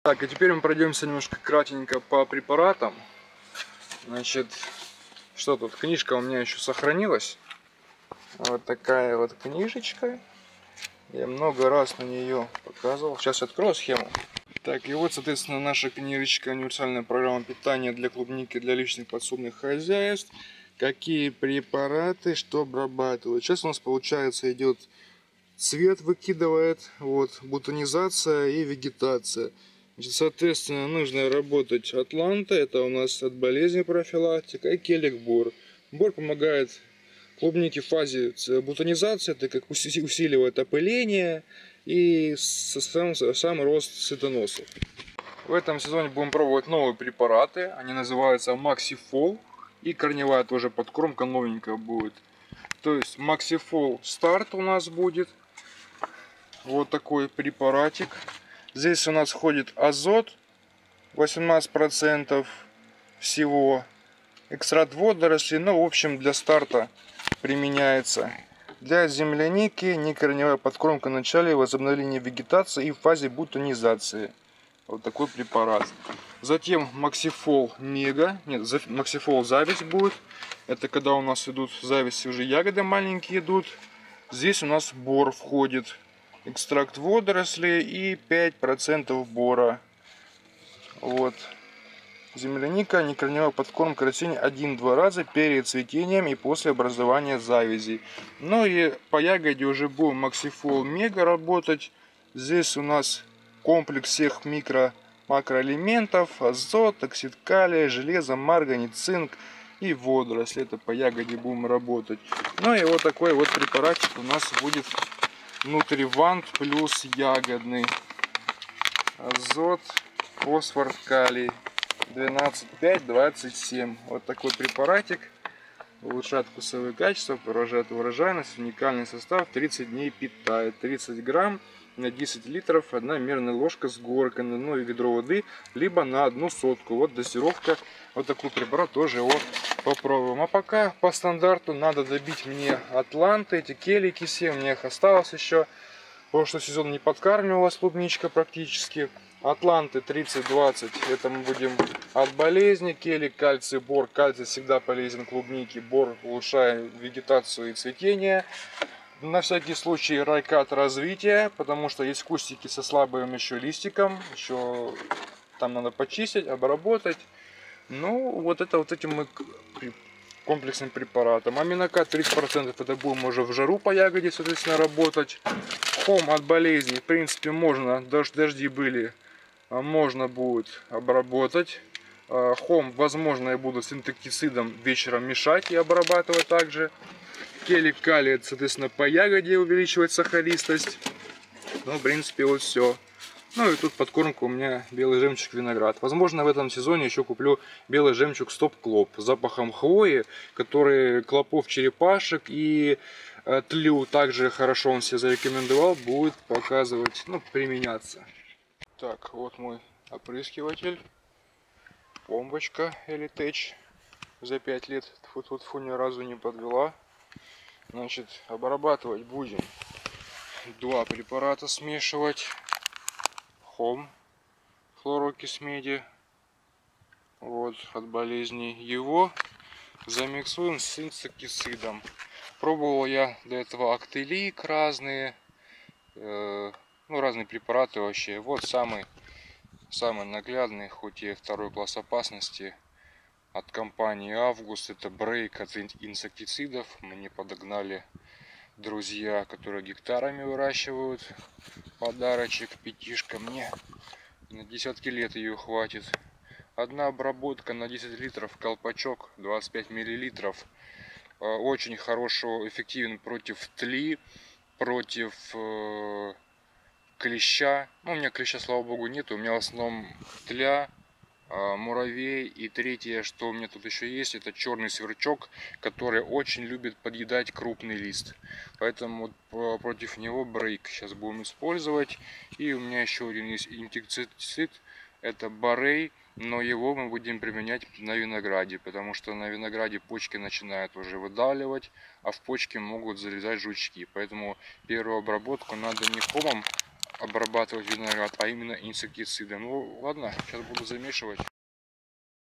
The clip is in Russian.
Так, и теперь мы пройдемся немножко кратенько по препаратам. Значит, что тут? Книжка у меня еще сохранилась. Вот такая вот книжечка. Я много раз на нее показывал. Сейчас открою схему. Так, и вот, соответственно, наша книжечка «Универсальная программа питания для клубники для личных подсобных хозяйств». Какие препараты, что обрабатывают. Сейчас у нас, получается, идет цвет выкидывает, вот, бутонизация и вегетация. Значит, соответственно, нужно работать Атланта, это у нас от болезни профилактика, и Келик Бор. Бор помогает клубнике в фазе бутонизации, так как усиливает опыление и сам рост цветоносов. В этом сезоне будем пробовать новые препараты, они называются Maxifol, и корневая тоже подкормка новенькая будет. То есть Maxifol старт у нас будет. Вот такой препаратик. Здесь у нас входит азот 18% всего. Экстракт водорослей, ну в общем для старта применяется. Для земляники некорневая подкормка в начале возобновления вегетации и в фазе бутонизации. Вот такой препарат. Затем Maxifol Мега. Нет, Maxifol Зависть будет. Это когда у нас идут зависти, уже ягоды маленькие идут. Здесь у нас бор входит. Экстракт водорослей и 5% бора. Вот. Земляника, некорневая подкормка растений 1-2 раза перед цветением и после образования завязей. Ну и по ягоде уже будем Maxifol Мега работать. Здесь у нас комплекс всех макроэлементов: азот, оксид калия, железо, марганец, цинк и водоросли. Это по ягоде будем работать. Ну и вот такой вот препаратик у нас будет. Нутривант плюс ягодный. Азот, фосфор, калий. 12,5-27. Вот такой препаратик. Улучшает вкусовые качества, повышает урожайность. Уникальный состав. 30 дней питает. 30 грамм на 10 литров. 1 мерная ложка с горкой на 1 ведро воды. Либо на 1 сотку. Вот дозировка. Вот такой препарат тоже его попробуем. А пока по стандарту надо добить мне атланты, эти келики все. У меня их осталось еще. Прошлый сезон не подкармливалась клубничка практически. Атланты 30-20, это мы будем от болезни. Келик, кальций, бор. Кальций всегда полезен клубнике. Бор улучшает вегетацию и цветение. На всякий случай райкат развития, потому что есть кустики со слабым еще листиком. Еще там надо почистить, обработать. Ну, вот это вот этим мы комплексным препаратом. Аминокат 30%, это будем уже в жару по ягоде, соответственно, работать. Хом от болезней, в принципе, можно, дожди были, можно будет обработать. Хом, возможно, я буду с инсектицидом вечером мешать и обрабатывать также. Келик, калий, соответственно, по ягоде увеличивать сахаристость. Ну, в принципе, вот все. Ну и тут подкормка у меня белый жемчуг виноград. Возможно, в этом сезоне еще куплю белый жемчуг стоп-клоп с запахом хвои, который клопов черепашек и тлю также хорошо он себе зарекомендовал, будет показывать, ну, применяться. Так, вот мой опрыскиватель. Бомбочка Elitech. За 5 лет тьфу-тьфу-тьфу ни разу не подвела. Значит, обрабатывать будем 2 препарата смешивать. Хом, хлорокис меди, вот, от болезней. Его замиксуем с инсектицидом. Пробовал я до этого актелик разные, ну, разные препараты вообще. Вот самый наглядный, хоть и 2-й класс опасности, от компании Август. Это брейк от инсектицидов. Мне подогнали друзья, которые гектарами выращивают. Подарочек, пятишка мне. На десятки лет ее хватит. Одна обработка на 10 литров, колпачок 25 миллилитров. Очень хорошо, эффективен против тли, против клеща. Ну, у меня клеща, слава богу, нет. У меня в основном тля, муравей. И третье, что у меня тут еще есть, это черный сверчок, который очень любит подъедать крупный лист. Поэтому вот против него брейк сейчас будем использовать. И у меня еще один есть инсектицид, это Борей, но его мы будем применять на винограде, потому что на винограде почки начинают уже выдавливать, а в почки могут залезать жучки. Поэтому первую обработку надо не хомом, обрабатывать виноград, а именно инсектицидом. Ну ладно, сейчас буду замешивать.